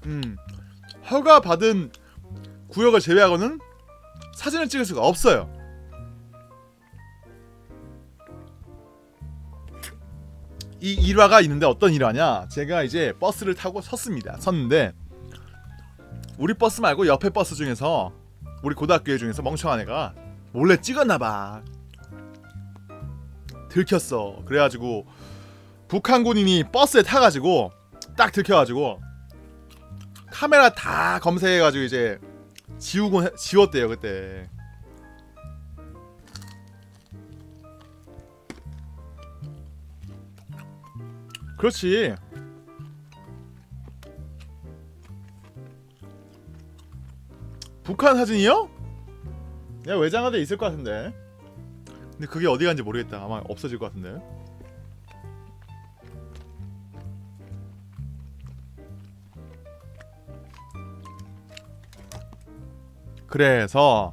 허가받은 구역을 제외하고는 사진을 찍을 수가 없어요. 이 일화가 있는데 어떤 일화냐, 제가 이제 버스를 타고 섰는데 우리 버스 말고 옆에 버스 중에서 우리 고등학교 애 중에서 멍청한 애가 몰래 찍었나봐. 들켰어. 그래가지고 북한 군인이 버스에 타가지고 딱 들켜가지고 카메라 다 검색해가지고 이제 지웠대요 그때. 그렇지. 북한 사진이요? 내가 외장하드에 있을 것 같은데. 근데 그게 어디 간지 모르겠다. 아마 없어질 것 같은데. 그래서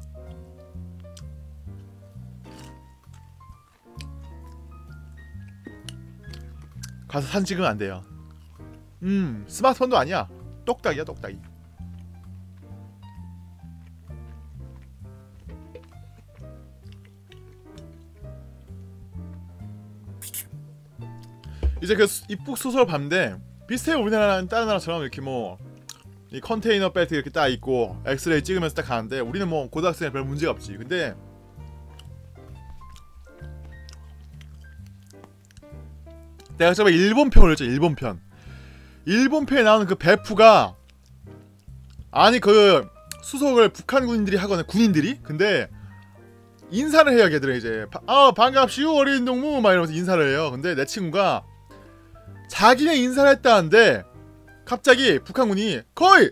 가서 사진 찍으면 안 돼요. 스마트폰도 아니야. 똑딱이야 똑딱이. 이제 그 입국 수술 봤는데 비슷해요. 우리나라는 다른 나라처럼 이렇게 뭐 이 컨테이너 벨트 이렇게 딱 있고 엑스레이 찍으면서 딱 가는데 우리는 뭐 고등학생에 별 문제가 없지. 근데 내가 저번에 일본 편을 했죠. 일본 편. 일본 편에 나오는 그 베프가, 아니 그 수속을 북한 군인들이 하거나 군인들이, 근데 인사를 해요. 걔들은 이제 반갑시오 어린 동무 막 이러면서 인사를 해요. 근데 내 친구가 자기네 인사를 했다는데 갑자기 북한군이 거의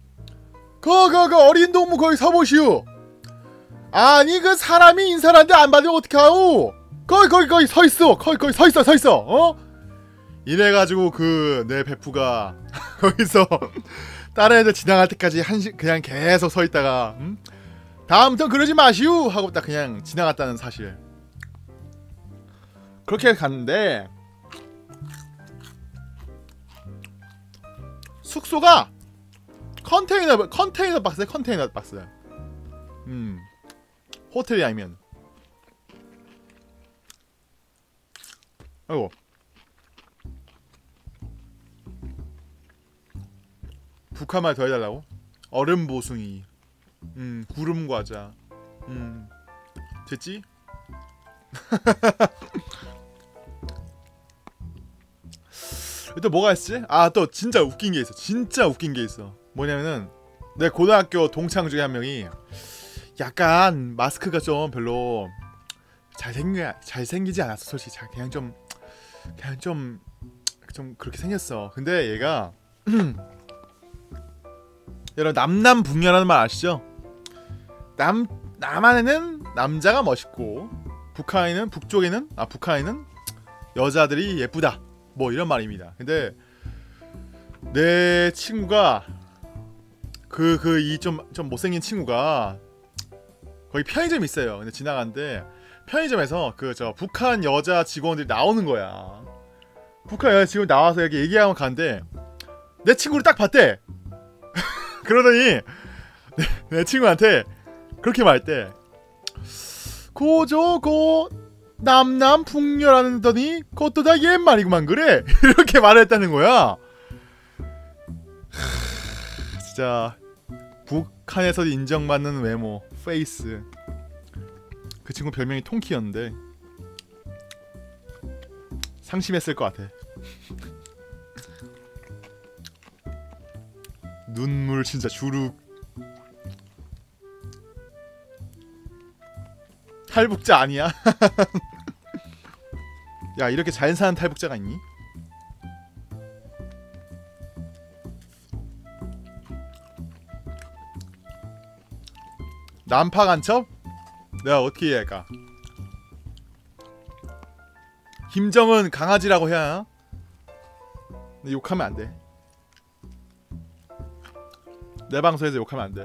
어린 동무 거기 서보시오. 아니 그 사람이 인사를 하는데 안 받으면 어떡하오. 거기 서있어. 거기 서있어. 어? 이래가지고 그 내 베프가 거기서 다른 애들 지나갈 때까지 그냥 계속 서있다가 다음부터 그러지 마시오 하고 딱 그냥 지나갔다는 사실. 그렇게 갔는데 숙소가 컨테이너 박스에 컨테이너 박스. 호텔이 아니면. 아이고. 북한말 더 해달라고? 얼음 보숭이. 구름 과자. 됐지? 또 뭐가 있지? 아, 또 진짜 웃긴 게 있어. 뭐냐면은 내 고등학교 동창 중에 한 명이 약간 마스크가 좀 별로 잘생기지 않았어. 솔직히 그냥 좀 그렇게 생겼어. 근데 얘가 여러분 남남북녀라는 말 아시죠? 남한에는 남자가 멋있고 북한에는 여자들이 예쁘다. 뭐 이런 말입니다. 근데 내 친구가 이 좀 못생긴 친구가 거기 편의점 있어요. 근데 지나가는데 편의점에서 북한 여자 직원들이 나오는 거야. 북한 여자 직원 나와서 이렇게 얘기하고 가는데 내 친구를 딱 봤대. 그러더니 내 친구한테 그렇게 말했대. 고저고 남남북녀라더니 그것도 다 옛말이구만 그래. 이렇게 말했다는 거야. 진짜 북한에서 인정받는 외모 페이스. 그 친구 별명이 통키였는데 상심했을 것 같아. 눈물 진짜 주룩. 탈북자 아니야? 야, 이렇게 잘 사는 탈북자가 있니? 난파 간첩? 내가 어떻게 이해할까? 김정은 강아지라고 해야 하나? 근데 욕하면 안 돼. 내 방송에서 욕하면 안 돼.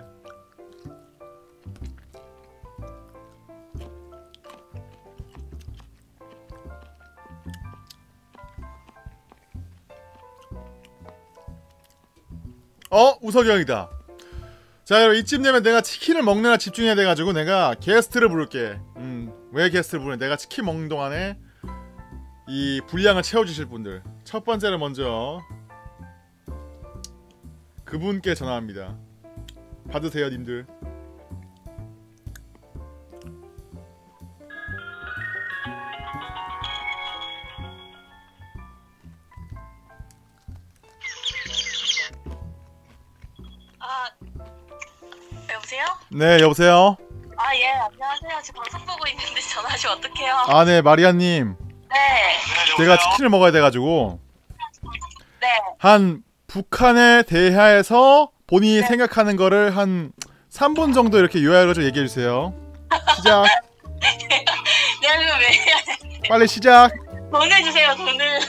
우석이 형이다. 자, 여러분 이쯤 되면 내가 치킨을 먹느라 집중해야 돼가지고 내가 게스트를 부를게. 왜 게스트를 부르냐? 내가 치킨 먹는 동안에 이 분량을 채워주실 분들. 첫 번째는 먼저 그분께 전화합니다. 받으세요, 님들. 여보세요? 네, 여보세요? 예, 안녕하세요. 지금 방송 보고 있는데 전화하시면 어떡해요? 아, 네, 마리아님. 네. 제가 치킨을 먹어야 돼가지고 네. 한 북한에 대하여서 본인이 네. 생각하는 거를 한 3분 정도 이렇게 요약을 좀 얘기해주세요. 시작. 내가 그럼 왜 해야 돼? 빨리 시작. 돈을 주세요, 돈을.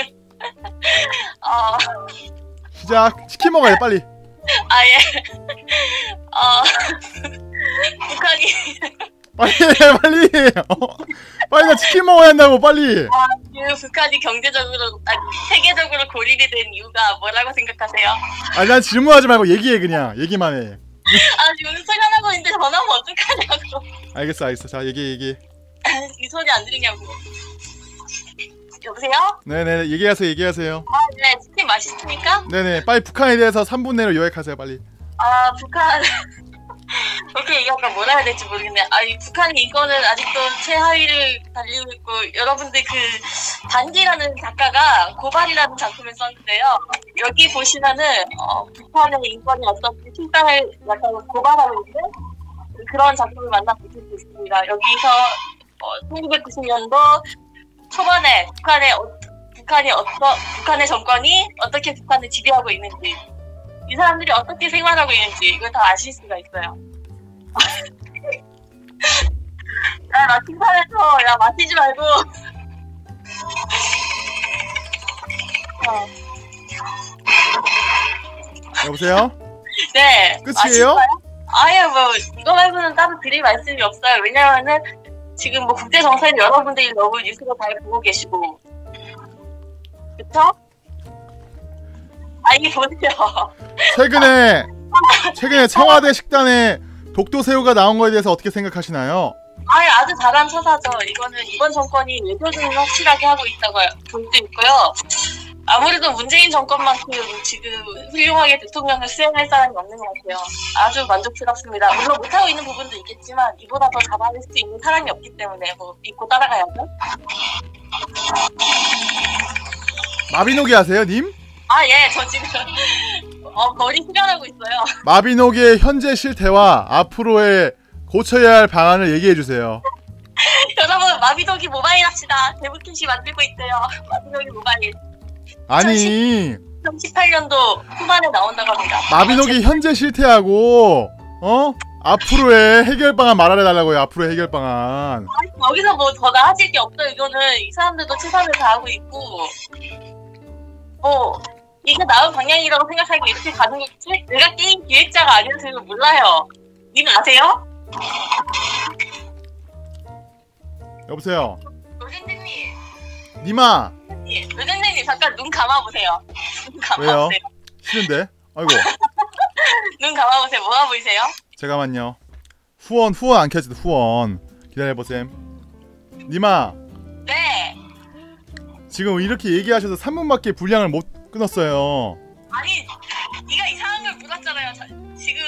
시작. 치킨 먹어야 돼, 빨리. 예. 북한이 빨리 해, 빨리. 빨리 나 치킨 먹어야 한다고, 빨리. 북한이 경제적으로, 세계적으로 고립이 된 이유가 뭐라고 생각하세요? 아니, 난 질문하지 말고 얘기해, 그냥. 얘기만 해. 지금 소리하고 있는데 전화하면 어떡하냐고. 알겠어. 자, 얘기해. 이 소리 안 들리냐고. 여보세요? 네네, 얘기하세요. 네, 치킨 맛있습니까? 네네, 빨리 북한에 대해서 3분 내로 요약하세요, 빨리. 북한 그렇게 얘기하면 뭐라 해야 될지 모르겠네. 북한이 이거는 아직도 최하위를 달리고 있고, 여러분들 그 반기라는 작가가 고발이라는 작품을 썼는데요. 여기 보시면은 북한의 인권이 어떻게 침상을 약간 고발하고 있는 그런 작품을 만나보실 수 있습니다. 여기서 1990년도 초반에 북한의 정권이 어떻게 북한을 지배하고 있는지, 이 사람들이 어떻게 생활하고 있는지 이걸 다 아실 수가 있어요. 나 칭찬해서 마시지 말고. 여보세요? 네. 끝이에요? 뭐 이거 말고는 따로 드릴 말씀이 없어요. 왜냐면은 지금 뭐 국제 정세는 여러분들이 너무 뉴스로 잘 보고 계시고, 그쵸? 이게 보세요. 최근에 청와대 식단에 독도새우가 나온 거에 대해서 어떻게 생각하시나요? 아주 잘한 처사죠. 이거는 이번 정권이 외교를 확실하게 하고 있다고 볼 수 있고요. 아무래도 문재인 정권만큼 지금 훌륭하게 대통령을 수행할 사람이 없는 것 같아요. 아주 만족스럽습니다. 물론 못하고 있는 부분도 있겠지만 이보다 더 잘할 수 있는 사람이 없기 때문에 뭐 믿고 따라가야죠. 마비노기 하세요, 님? 예, 저 지금 머리 수련하고 있어요. 마비노기의 현재 실태와 앞으로의 고쳐야 할 방안을 얘기해주세요. 여러분, 마비노기 모바일 합시다. 데브캣이 만들고 있대요. 마비노기 모바일. 아니 2018년도 후반에 나온다고 합니다. 마비노기 현재 실태하고 앞으로의 해결 방안 말하려달라고요. 앞으로의 해결 방안. 여기서 뭐 더 나아질 게 없어. 이거는 이 사람들도 최선을 다하고 있고, 뭐 이게 나은 방향이라고 생각하기 이렇게 가는 거지? 내가 게임 기획자가 아니어서 몰라요. 님 아세요? 여보세요. 노생생님. 니마. 노생생님 잠깐 눈 감아보세요. 눈 감아보세요. 왜요? 싫은데? 아이고. 눈 감아보세요. 뭐가 보이세요? 잠깐만요. 후원 안 켜지도 후원. 기다려보셈. 니마. 네. 지금 이렇게 얘기하셔서 3분밖에 분량을 못 끊었어요. 아니, 네가 이상한 걸 물었잖아요. 지금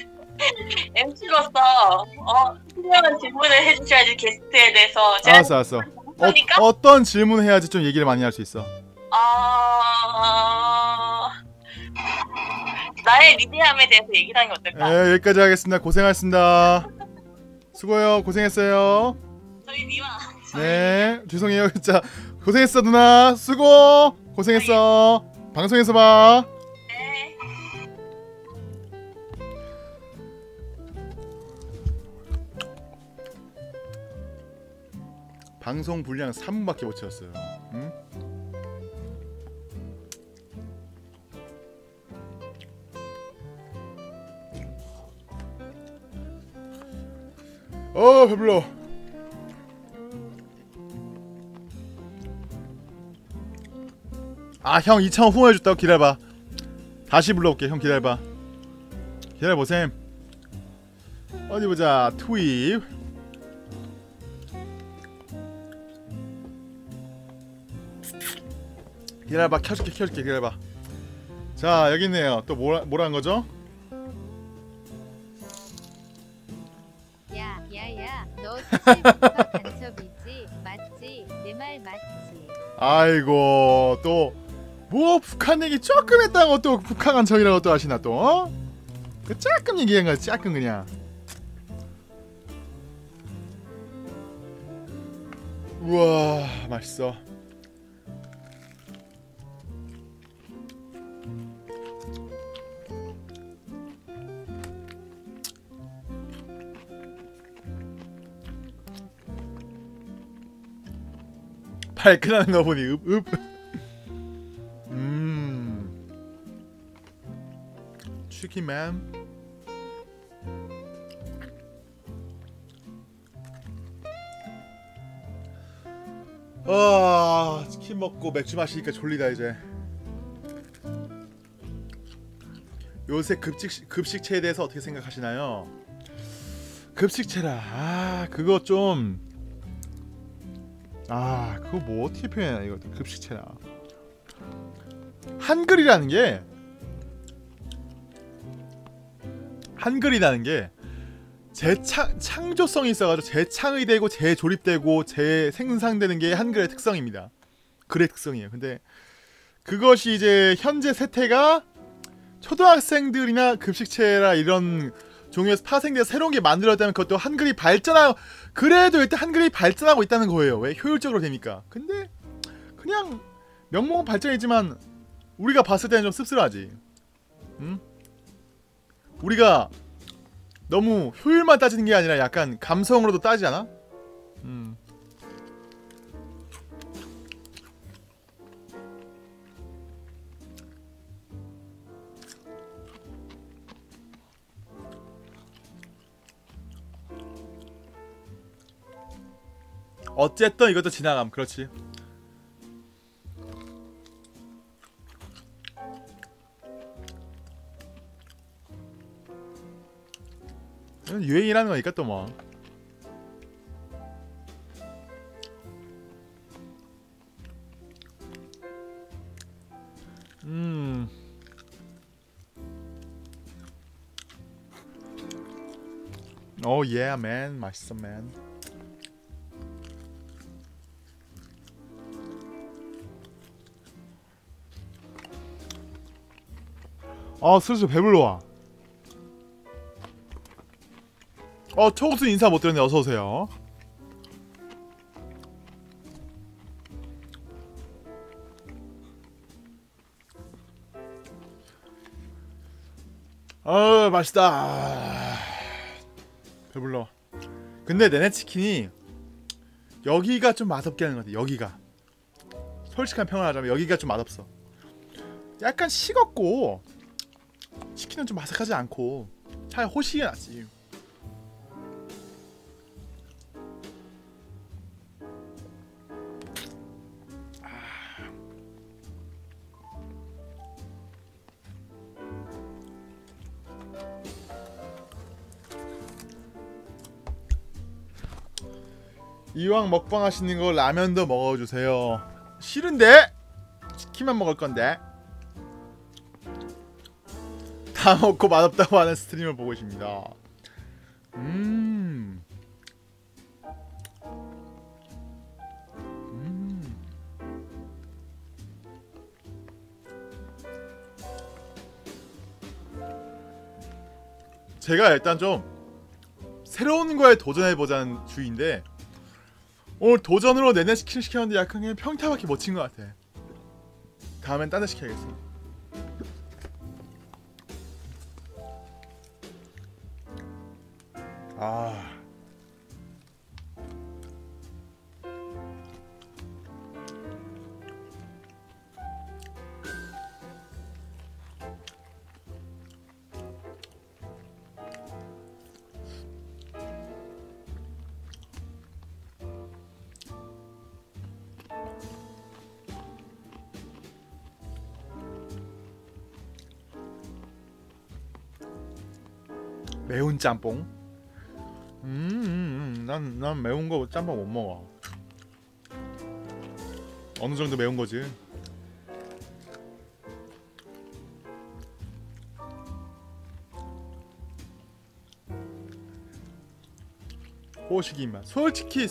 MC로서 훌륭한 질문을 해주셔야지 게스트에 대해서. 알았어. 어떤 질문 해야지 좀 얘기를 많이 할 수 있어? 나의 위대함에 대해서 얘기를 하는 게 어떨까? 네, 여기까지 하겠습니다. 고생하셨습니다. 수고해요. 고생했어요. 저희 니마. 네, 죄송해요. 진짜 고생했어 누나. 수고. 고생했어. 방송에서 봐. 네. 방송 분량 3분밖에 못 채웠어요. 응? 배불러. 형 2,000원 후원해줬다고. 기다려봐. 다시 불러올게. 형 기다려봐. 기다려보셈. 어디보자. 투입. 기다려봐. 켜줄게 기다려봐. 자 여기 있네요. 또 뭐라는 거죠? 야야야 너 사실부터 간첩이지 맞지? 내 말 맞지? 아이고 또 뭐 북한 얘기 조금 했다고 또 북한 간첩이라고 또 하시나 또 어? 그 조금 얘기한 거지 조금 그냥. 우와 맛있어. 발끈하는 거 보니 읍. 치킨맨. 치킨 먹고 맥주 마시니까 졸리다 이제. 요새 급식체에 대해서 어떻게 생각하시나요? 급식체라. 그거 좀 그거 뭐 어떻게 표현하나 이거 급식체라. 한글이라는 게 창조성이 있어가지고 재창의 되고 재조립되고 재생산되는 게 한글의 특성입니다. 글의 특성이에요. 근데 그것이 이제 현재 세태가 초등학생들이나 급식체라 이런 종류에서 파생돼서 새로운 게 만들어졌다면 그것도 한글이 발전하고 그래도 일단 한글이 발전하고 있다는 거예요. 왜? 효율적으로 되니까. 근데 그냥 명목은 발전이지만 우리가 봤을 때는 좀 씁쓸하지. 응? 우리가 너무 효율만 따지는 게 아니라 약간 감성으로도 따지잖아? 어쨌든 이것도 지나감. 그렇지. 유행이라는 거니까 또 뭐. 오 예 맨. 맛있어 맨. 슬슬 배불러와. 초고수 인사 못 드렸네. 어서오세요. 맛있다. 배불러. 근데 내내치킨이 여기가 좀 맛없게 하는 것 같아. 여기가 솔직한 평을 하자면 여기가 좀 맛없어. 약간 식었고 치킨은 좀 바삭하지 않고 차라리 호식이 낫지. 이왕 먹방 하시는 거 라면도 먹어주세요. 싫은데? 치킨만 먹을 건데. 다 먹고 맛없다고 하는 스트리머 보고 있습니다. 제가 일단 좀 새로운 거에 도전해보자는 주의인데 오늘 도전으로 내내 치킨 시켰는데 약간 그냥 평타밖에 못 친 것 같아. 다음엔 딴 데 시켜야겠어. 매운 짬뽕. 난 매운 거 짬뽕 못 먹어. 어느 정도 매운 거지. 호식이 입맛. 솔직히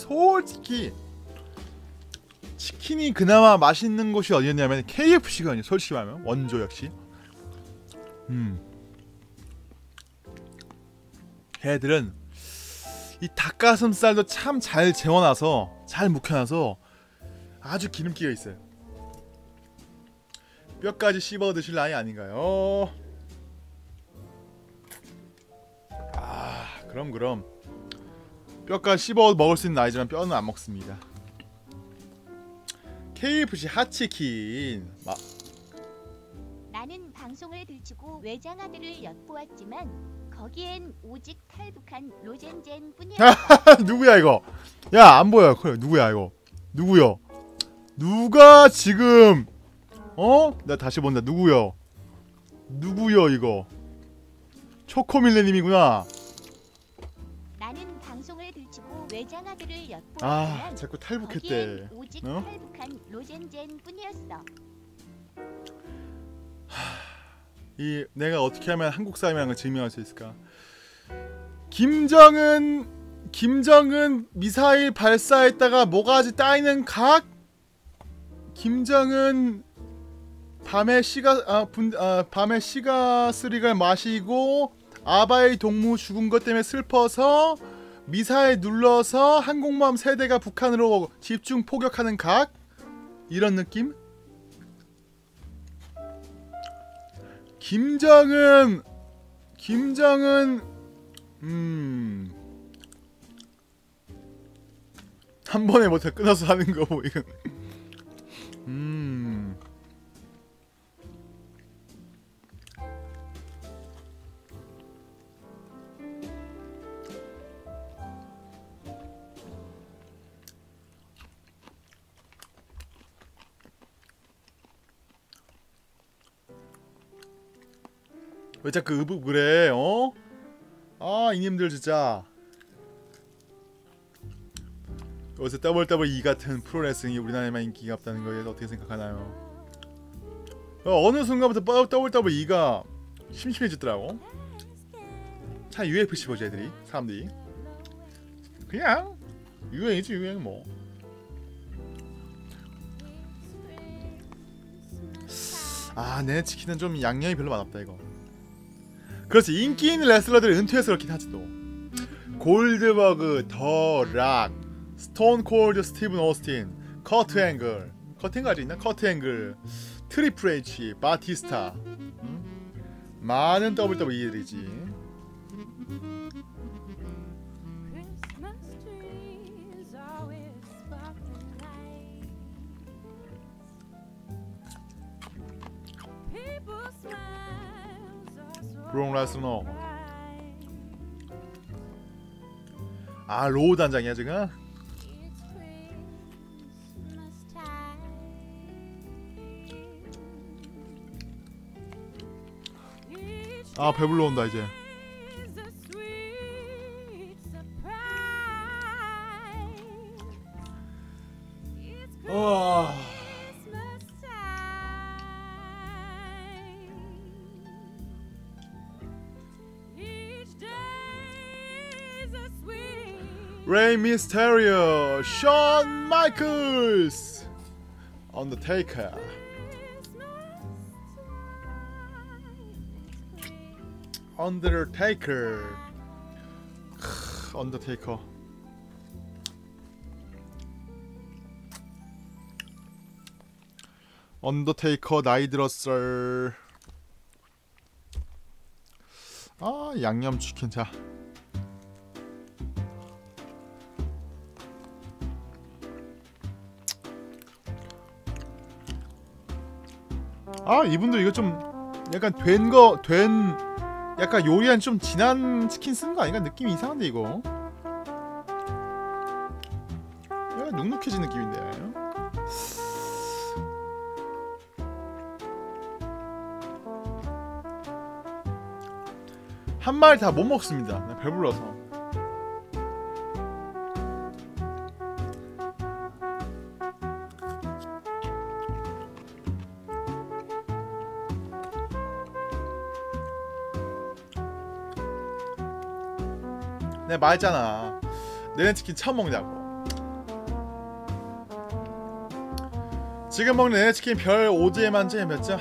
치킨이 그나마 맛있는 곳이 어디였냐면 KFC거든요. 솔직히 말하면 원조 역시. 걔들은 이 닭가슴살도 참 잘 재워놔서 잘 묵혀놔서 아주 기름기가 있어요. 뼈까지 씹어 드실 나이 아닌가요? 아 그럼 뼈까지 씹어 먹을 수 있는 나이지만 뼈는 안 먹습니다. KFC 핫치킨. 나는 방송을 들추고 외장하드를 엿보았지만 거기엔 오직 탈북한 로젠젠 뿐이야. 누구야 이거? 야 안 보여. 그래 누구야 이거? 누구요? 누가 지금 나 다시 본다. 누구요 이거? 초코밀레님이구나. 나는 방송을 들추고 외장하드를 엿보았지만 아 자꾸 탈북했대. 거기엔 오직 어? 탈북한 로젠젠 뿐이었어. 이 내가 어떻게 하면 한국 사람이라는 걸 증명할 수 있을까? 김정은 미사일 발사했다가 모가지 따이는 각. 김정은 밤에 시가스릭을 마시고 아바의 동무 죽은 것 때문에 슬퍼서 미사일 눌러서 항공모함 세대가 북한으로 집중 포격하는 각. 이런 느낌? 김정은 한 번에 뭐 다 끊어서 하는 거 뭐 이건. 왜 자꾸 으브 그래? 아 이님들 진짜. 요새 WWE 같은 프로레슬링이 우리나라에만 인기가 없다는 거에 대해서 어떻게 생각하나요? 어느 순간부터 WWE가 심심해지더라고. 차 UFC 보지 애들이 사람들이. 그냥 유행이지 유행 뭐. 아 내 치킨은 좀 양념이 별로 맛없다 이거. 그렇지 인기 있는 레슬러들 은퇴해서 그렇긴 하지 또. 골드버그, 더 락, 스톤 콜드 스티븐 오스틴, 커트 앵글 아직 있나? 커트 앵글, 트리플 H, 바티스타. 많은 WWE들이지. 브록 레스너. 아 로우 단장이야 지금? 아 배불러 온다 이제. Rey Mysterio, Shawn Michaels, Undertaker. 언더테이커. 언더테이커 나이 들었어. 아 양념치킨. 자 아 이분들 이거 좀 약간 약간 요리한 좀 진한 치킨 쓴 거 아닌가? 느낌이 이상한데 이거. 약간 눅눅해진 느낌인데. 한 마리 다 못 먹습니다. 그냥 배불러서. 내가 말했잖아. 내내 치킨 처음 먹냐고. 지금 먹는 내내 치킨 별 5점 만점에 몇 점?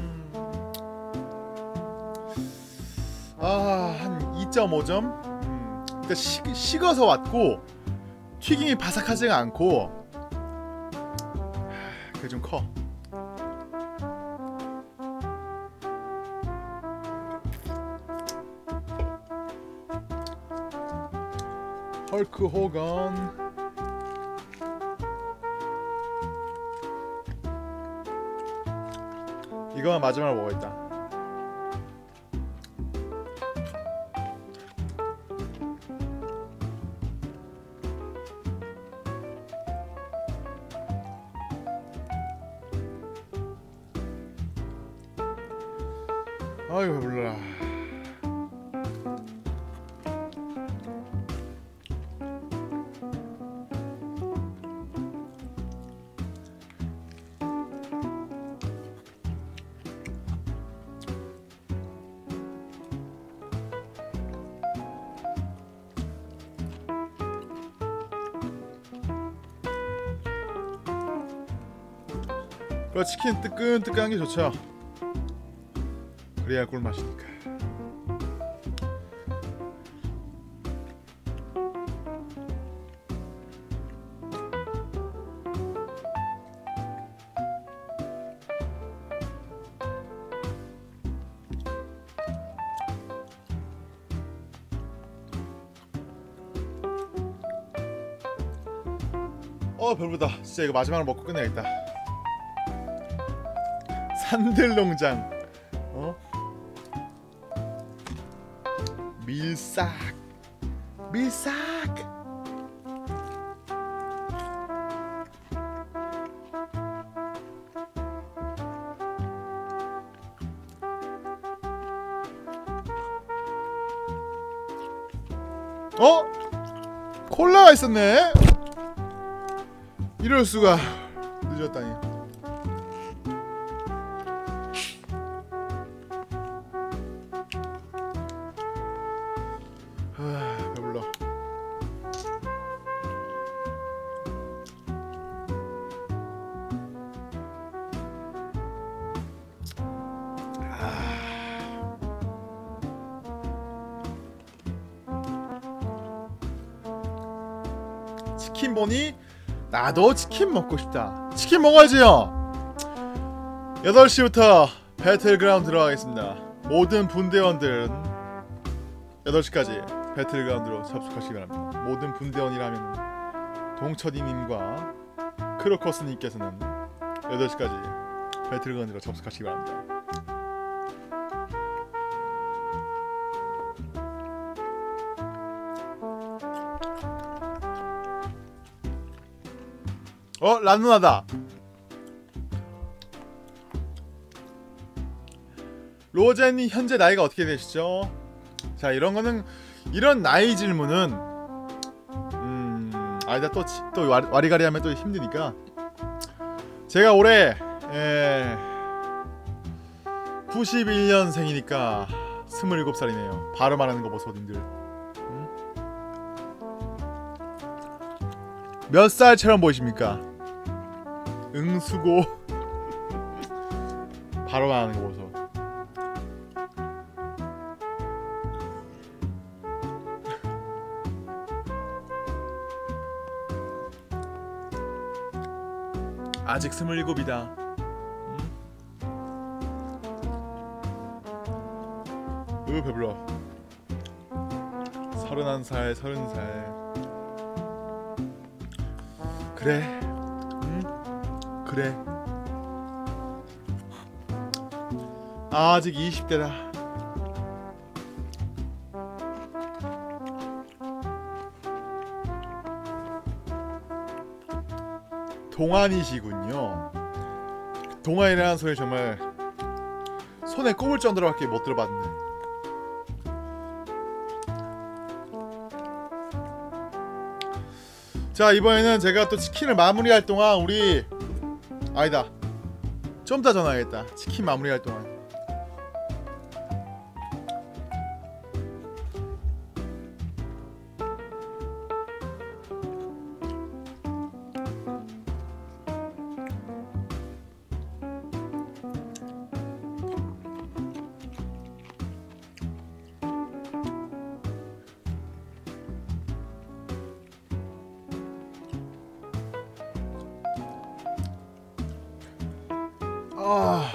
한 2.5점? 그러니까 식어서 왔고 튀김이 바삭하지가 않고 그게 좀 커. 헐크 호건. 이거만 마지막으로 먹어야겠다. 아이고 몰라. 그 치킨 뜨끈뜨끈한 게 좋죠. 그래야 꿀맛이니까. 배부르다. 진짜 이거 마지막으로 먹고 끝내야겠다. 산들농장. 밀싹. 콜라가 있었네. 이럴 수가. 늦었다니. 배불러. 치킨 보니 나도 치킨 먹고 싶다. 치킨 먹어야지요. 8시부터 배틀그라운드 들어가겠습니다. 모든 분대원들은 8시까지 배틀그라운드로 접속하시기 바랍니다. 모든 분대원이라면 동철이님과 크로커스님께서는 8시까지 배틀그라운드로 접속하시기 바랍니다. 란누나다. 로제님 현재 나이가 어떻게 되시죠? 자, 이런 거는, 이런 나이 질문은 아니다. 또 와리가리 하면 또 힘드니까. 제가 올해 91년생이니까 27살이네요. 바로 말하는 거 보소 님들. 몇 살처럼 보이십니까? 응수고. 바로 말하는 거 보소. 아직 27이다. 배불러. 31살, 30살. 그래. 그래. 아직 20대다. 동안이시군요. 동안이라는 소리 정말 손에 꼽을 정도로밖에 못 들어봤는데. 자, 이번에는 제가 또 치킨을 마무리할 동안 우리 아니다. 좀 이따 전화하겠다. 치킨 마무리할 동안. 아.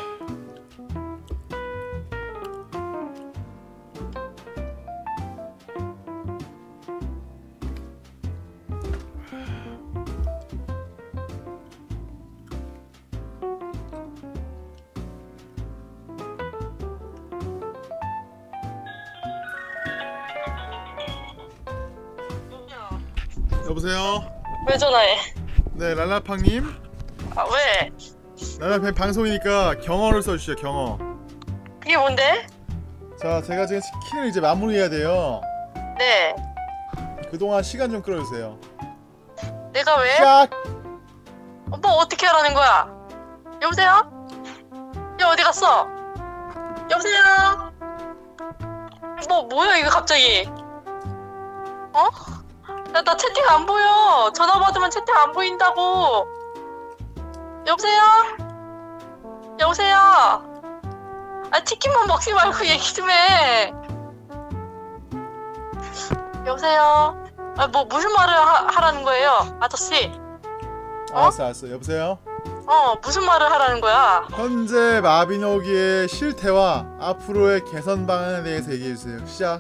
여보세요? 왜 전화해? 네, 랄라팡님. 아 왜? 랄라팡 방송이니까 경어를 써주시죠, 경어. 그게 뭔데? 자, 제가 지금 치킨을 이제 마무리해야 돼요. 네. 그동안 시간 좀 끌어주세요. 내가 왜? 샥! 뭐 어떻게 하라는 거야? 여보세요? 야 어디 갔어? 여보세요? 뭐야 이거 갑자기? 어? 나 채팅 안 보여. 전화 받으면 채팅 안 보인다고. 여보세요? 여보세요? 아 치킨만 먹지 말고 얘기 좀 해. 여보세요? 아 뭐 무슨 말을 하라는 거예요, 아저씨? 알았어. 여보세요? 무슨 말을 하라는 거야? 현재 마비노기의 실태와 앞으로의 개선 방안에 대해서 얘기해주세요. 시작.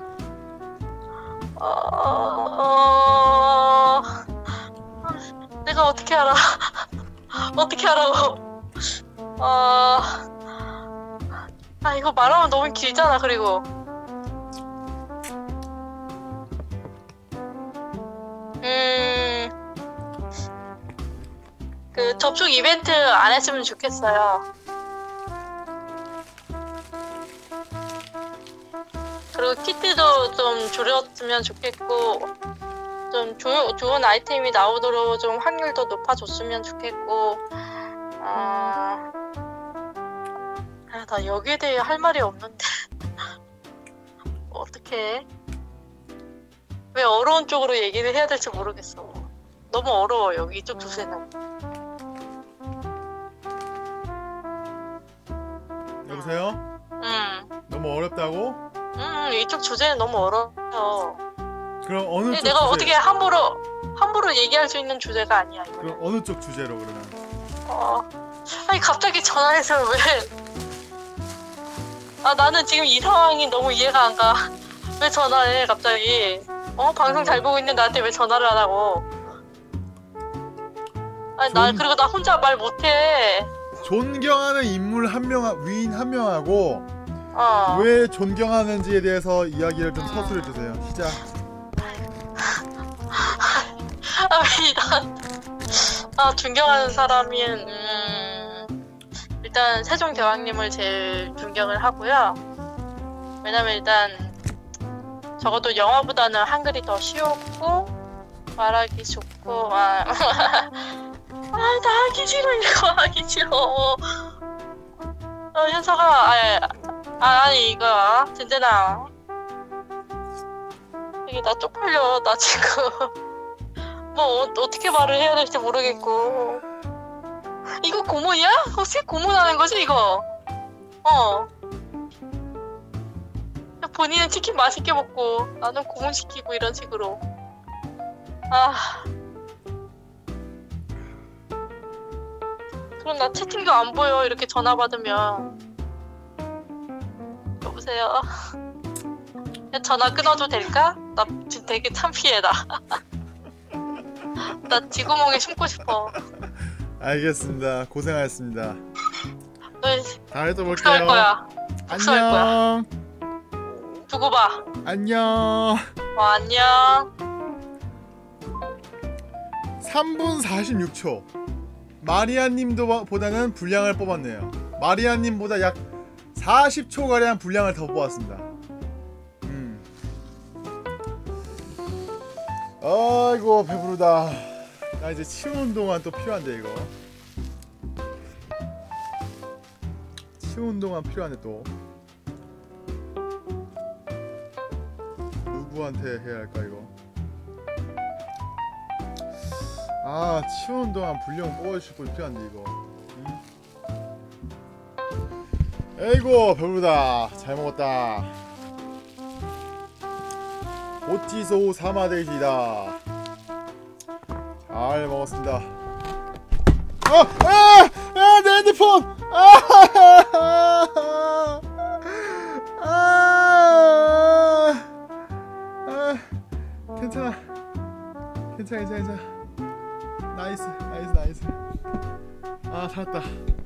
내가 어떻게 알아? 어떻게 하라고? 이거 말하면 너무 길잖아. 그리고 그 접촉 이벤트 안 했으면 좋겠어요. 그리고 키트도 좀 줄였으면 좋겠고, 좀 좋은 아이템이 나오도록 좀 확률도 높아졌으면 좋겠고, 나 여기에 대해 할 말이 없는데. 어떡해? 왜 어려운 쪽으로 얘기를 해야 될지 모르겠어. 너무 어려워, 여기 이쪽 주제는. 여보세요? 너무 어렵다고? 이쪽 주제는 너무 어려워. 그럼 어느 쪽 내가 주제? 어떻게 함부로 얘기할 수 있는 주제가 아니야, 이거. 그럼 어느 쪽 주제로 그러면? 아니 갑자기 전화해서 왜? 나는 지금 이 상황이 너무 이해가 안 가. 왜 전화해 갑자기? 방송 잘 보고 있는 나한테 왜 전화를 안 하고? 아니 그리고 나 혼자 말 못해. 존경하는 인물 위인 한 명하고 왜 존경하는지에 대해서 이야기를 좀 서술해 주세요. 시작. 존경하는 사람은 일단 세종대왕님을 제일 존경을 하고요. 왜냐면 일단 적어도 영어보다는 한글이 더 쉬웠고 말하기 좋고 나 하기 싫어. 이거 하기 싫어. 현서가 아니 이거 젠젠아 이게 나 쪽팔려. 나 지금 뭐 어떻게 말을 해야 될지 모르겠고. 이거 고문이야? 혹시 고문하는 거지 이거? 본인은 치킨 맛있게 먹고 나는 고문시키고 이런 식으로. 그럼 나 채팅도 안 보여. 이렇게 전화 받으면. 여보세요? 전화 끊어도 될까? 나 지금 되게 창피해. 나 쥐구멍에 숨고 싶어. 알겠습니다. 고생하셨습니다. 다음에 또 복수할 볼게요. 거야. 복수할 거야. 안녕. 두고 봐. 안녕. 안녕. 3분 46초. 마리아님도 보다는 분량을 뽑았네요. 마리아님보다 약 40초 가량 분량을 더 뽑았습니다. 아이고 배부르다. 아 이제 치우는 동안 또 필요한데 이거. 치우는 동안 필요한데 또 누구한테 해야 할까 이거. 아 치우는 동안 불량 뽑아주실 분 필요한데 이거. 에이고 배부르다. 잘 먹었다. 고티소 사마데시다. 잘 먹었습니다. 내 핸드폰! 괜찮아. 괜찮아. 나이스. 아, 살았다.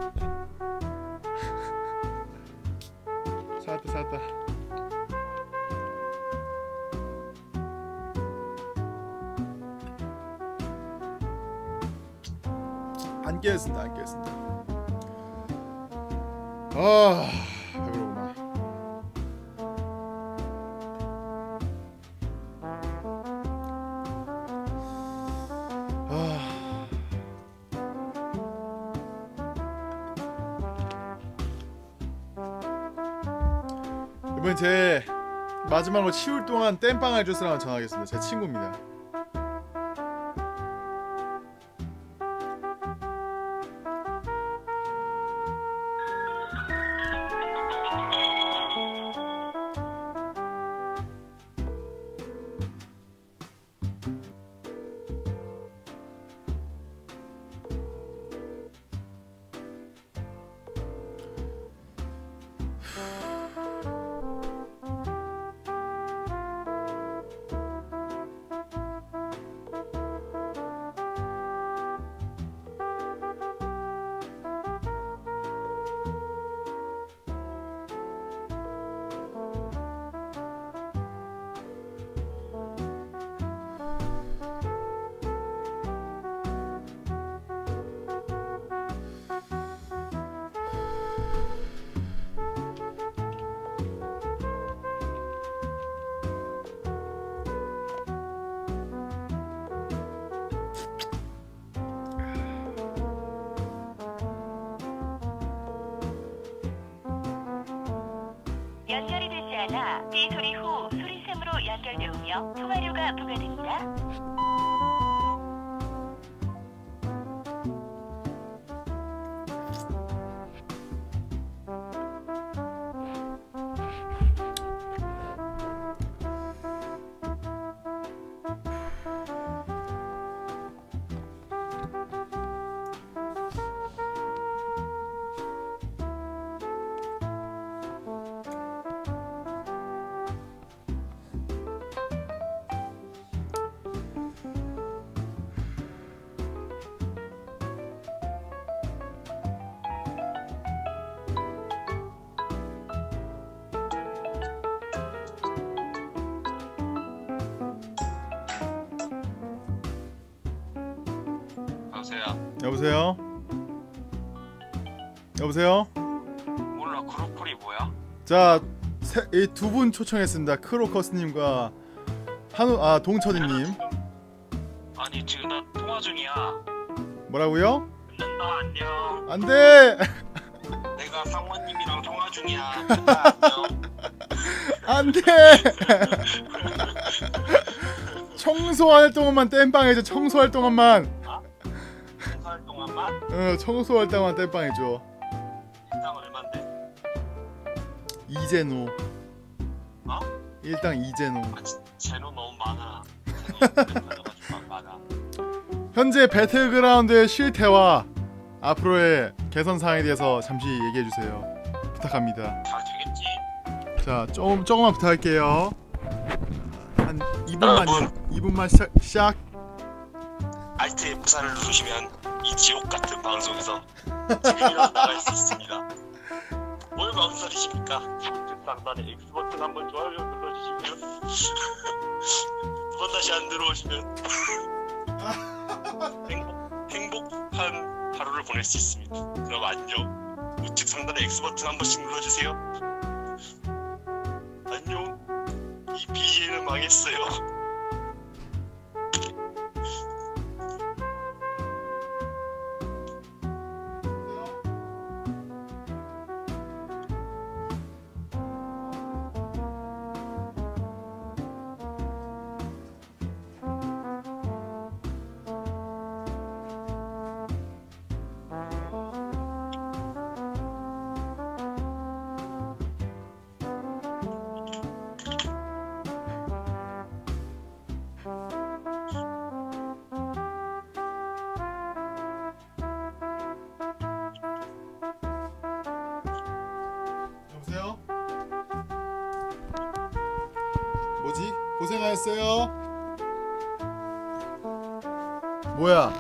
살았다. 안 깨졌습니다. 아, 배부르구나. 이번 제 마지막으로 치울 동안 땜빵 해줄 사람 전화하겠습니다. 제 친구입니다. 연결이 되지 않아 삐 소리 후 소리샘으로 연결되오며 통화료가 부과됩니다. 여보세요? 몰라. 크로콜이 뭐야? 자, 이 두 분 초청했습니다. 크로커스님과 동철이님. 아니 지금 나 통화 중이야. 뭐라고요? 끝난다. 안녕. 안돼. 내가 상원님이랑 통화 중이야. 끝나. 안녕. 안돼. 청소할 동안만 땜빵 해줘. 청소할 동안만. 통화할 동안만? 청소할 동안 땜빵 해줘. 일당 얼만데? 이제노. 어? 일당 이제노. 아, 제노 너무 많아. 제노 많아. 현재 배틀그라운드의 실태와 앞으로의 개선 사항에 대해서 잠시 얘기해 주세요. 부탁합니다. 잘 되겠지? 자, 조금만 부탁할게요. 한 2분만 여러분. 시작. 알트 F4를 누르시면 이 지옥 같은 방송에서 지금이라도 나갈 수 있습니다. 뭘 망설이십니까? 우측 상단에 X 버튼 한번 좋아요 눌러주시고요. 두 번 다시 안 들어오시면 행복한 하루를 보낼 수 있습니다. 그럼 안녕. 우측 상단에 X 버튼 한 번씩 눌러주세요. 안녕. 이 BJ는 망했어요. 뭐지? 고생하셨어요. 뭐야?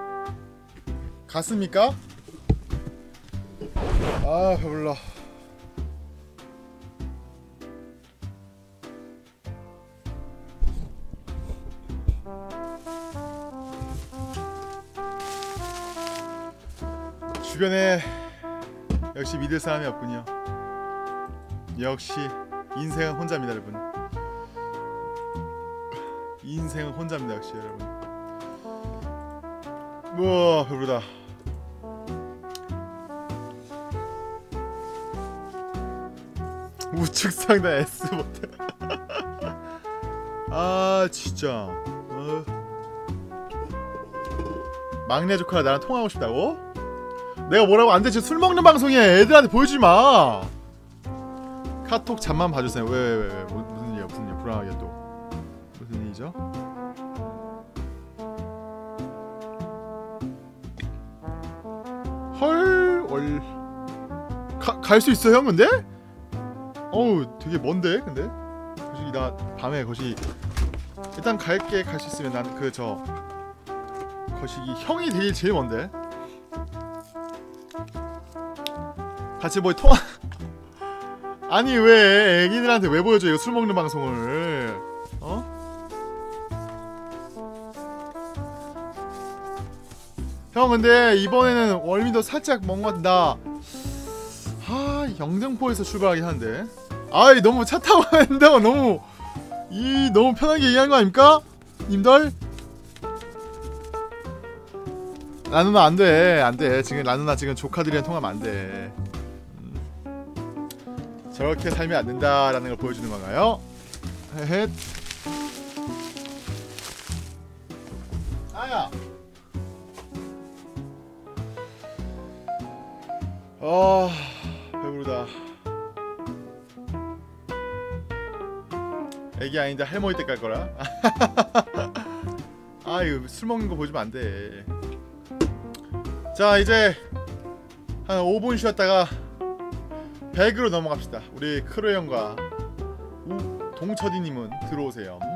갔습니까? 아 배불러. 주변에 역시 믿을 사람이 없군요. 역시 인생은 혼자입니다 여러분. 인생은 혼자입니다 역시 여러분. 우와 배부르다. 우측 상단 S버튼. 아 진짜 막내 조카가 나랑 통화하고 싶다고? 내가 뭐라고 안돼. 지금 술 먹는 방송이야. 애들한테 보여주지마. 카톡 잠만 봐주세요. 왜 무슨 일이야 무슨 일. 불안하게 또 무슨 일이죠? 헐 갈 수 있어 형 근데? 어우 되게 먼데 근데? 거시기 나 밤에 거시기 일단 갈게. 갈 수 있으면 난 그 저 거시기 형이 되게 제일 먼데? 같이 뭐 통화 아니 왜 애기들한테 왜 보여줘 이거 술 먹는 방송을. 어? 형 근데 이번에는 월미도 살짝 먼 것 같다. 영등포에서 출발하긴 하는데 아이 너무 차 타고 간다고 너무 너무 편하게 얘기한 거 아닙니까? 님들? 라누나 안돼 지금 라누나 지금 조카들이랑 통화하면 안돼. 저렇게 살면 안된다라는 걸 보여주는 건가요? 헤헷. 아야 배부르다. 애기 아닌데 할머니 때 갈 거라. 아 이거 술 먹는 거 보여주면 안돼. 자 이제 한 5분 쉬었다가 100으로 넘어갑시다. 우리 크로 형과 동철이님은 들어오세요.